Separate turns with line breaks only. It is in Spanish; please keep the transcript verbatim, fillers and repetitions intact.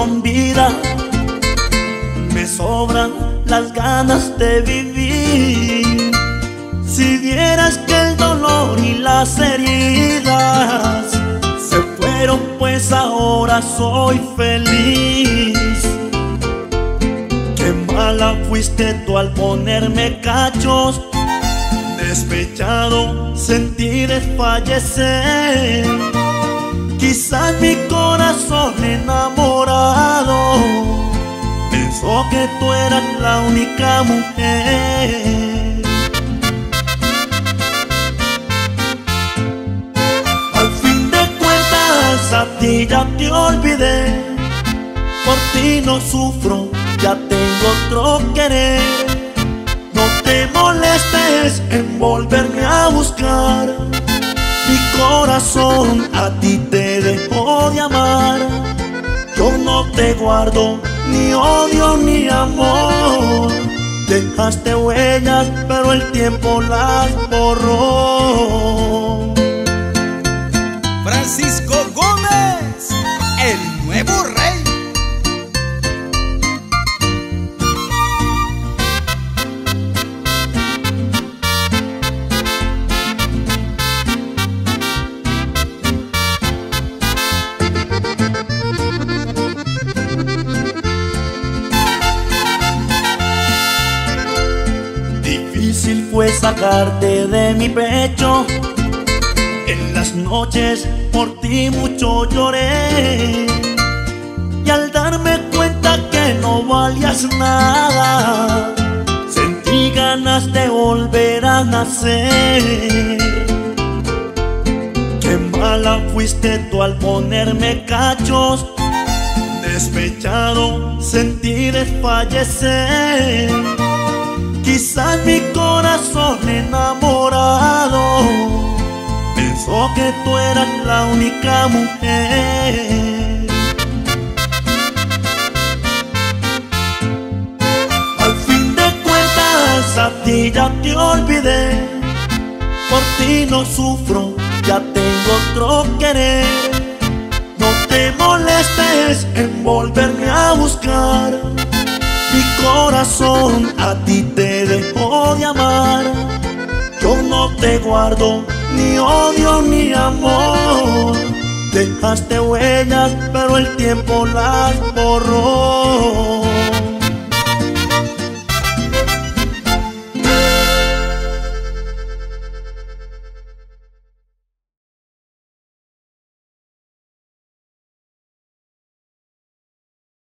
con vida. Me sobran las ganas de vivir. Si vieras que el dolor y las heridas se fueron, pues ahora soy feliz. Qué mala fuiste tú al ponerme cachos. Despechado sentí desfallecer. Quizás mi corazón enamorado pensó que tú eras la única mujer. Al fin de cuentas a ti ya te olvidé. Por ti no sufro, ya tengo otro querer. No te molestes en volverme a buscar. Mi corazón a ti te dejó de amar. Yo no te guardo ni odio ni amor. Dejaste huellas, pero el tiempo las borró.
Francisco Gómez, el nuevo rey.
Difícil fue sacarte de mi pecho. En las noches por ti mucho lloré. Y al darme cuenta que no valías nada, sentí ganas de volver a nacer. Qué mala fuiste tú al ponerme cachos. Despechado sentí desfallecer. Quizás mi corazón enamorado pensó que tú eras la única mujer. Al fin de cuentas a ti ya te olvidé. Por ti no sufro, ya tengo otro querer. No te molestes en volverme a buscar. Mi corazón a ti te dejó de amar. Yo no te guardo ni odio ni amor. Dejaste huellas, pero el tiempo las borró.